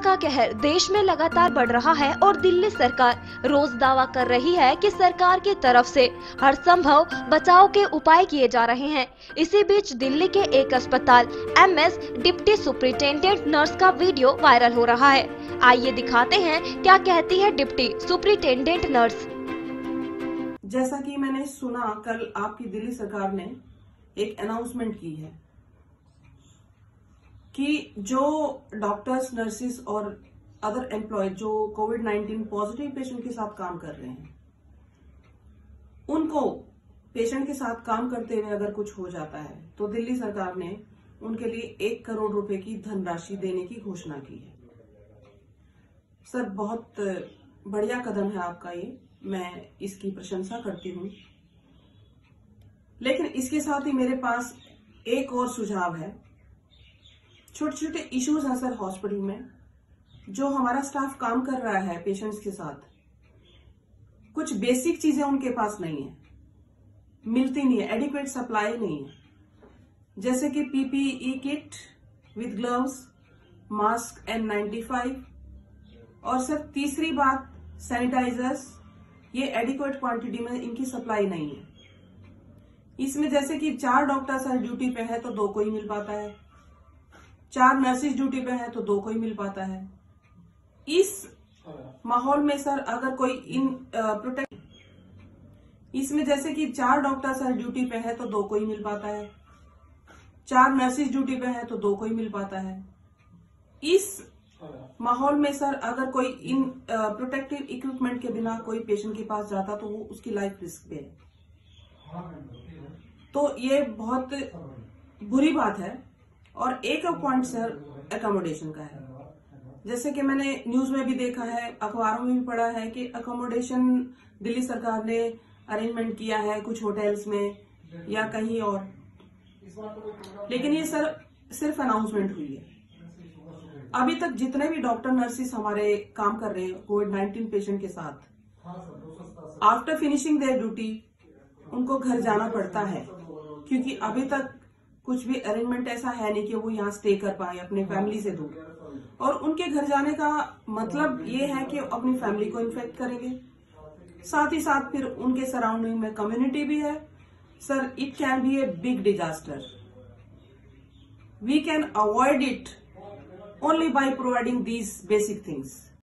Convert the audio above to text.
का कहर देश में लगातार बढ़ रहा है और दिल्ली सरकार रोज दावा कर रही है कि सरकार की तरफ से हर संभव बचाव के उपाय किए जा रहे हैं। इसी बीच दिल्ली के एक अस्पताल एमएस डिप्टी सुपरिटेंडेंट नर्स का वीडियो वायरल हो रहा है। आइए दिखाते हैं क्या कहती है डिप्टी सुपरिटेंडेंट नर्स। जैसा कि मैंने सुना, कल आपकी दिल्ली सरकार ने एक अनाउंसमेंट की है कि जो डॉक्टर्स, नर्सिस और अदर एम्प्लॉय जो कोविड-19 पॉजिटिव पेशेंट के साथ काम कर रहे हैं, उनको पेशेंट के साथ काम करते हुए अगर कुछ हो जाता है तो दिल्ली सरकार ने उनके लिए 1 करोड़ रुपए की धनराशि देने की घोषणा की है। सर, बहुत बढ़िया कदम है आपका ये, मैं इसकी प्रशंसा करती हूँ। लेकिन इसके साथ ही मेरे पास एक और सुझाव है। छोटे छोटे इश्यूज हैं सर हॉस्पिटल में, जो हमारा स्टाफ काम कर रहा है पेशेंट्स के साथ, कुछ बेसिक चीजें उनके पास नहीं है, मिलती नहीं है, एडिक्वेट सप्लाई नहीं है, जैसे कि PPE kit with gloves, mask N95 और सर तीसरी बात सैनिटाइजर्स, ये एडिक्वेट क्वांटिटी में इनकी सप्लाई नहीं है। इसमें जैसे कि 4 डॉक्टर सर ड्यूटी पे है तो 2 को ही मिल पाता है, 4 नर्सिस ड्यूटी पे है तो 2 को ही मिल पाता है। इस माहौल में सर अगर कोई इन प्रोटेक्ट, इसमें जैसे कि 4 डॉक्टर सर ड्यूटी पे है तो 2 को ही मिल पाता है, 4 नर्सिस ड्यूटी पे है तो 2 को ही मिल पाता है। इस माहौल में सर अगर कोई इन प्रोटेक्टिव इक्विपमेंट के बिना कोई पेशेंट के पास जाता तो वो उसकी लाइफ रिस्क पे है। तो ये बहुत बुरी बात है। और एक पॉइंट सर अकोमोडेशन का है, जैसे कि मैंने न्यूज में भी देखा है, अखबारों में भी पढ़ा है कि अकोमोडेशन दिल्ली सरकार ने अरेंजमेंट किया है कुछ होटल्स में या कहीं और, लेकिन ये सर सिर्फ अनाउंसमेंट हुई है। अभी तक जितने भी डॉक्टर, नर्सिस हमारे काम कर रहे हैं कोविड-19 पेशेंट के साथ, आफ्टर फिनिशिंग देयर ड्यूटी उनको घर जाना पड़ता है, क्योंकि अभी तक कुछ भी अरेंजमेंट ऐसा है नहीं कि वो यहाँ स्टे कर पाए अपने फैमिली से दूर। और उनके घर जाने का मतलब ये है कि अपनी फैमिली को इन्फेक्ट करेंगे, साथ ही साथ फिर उनके सराउंडिंग में कम्युनिटी भी है। Sir, it can be a big disaster. We can avoid it only by providing these basic things.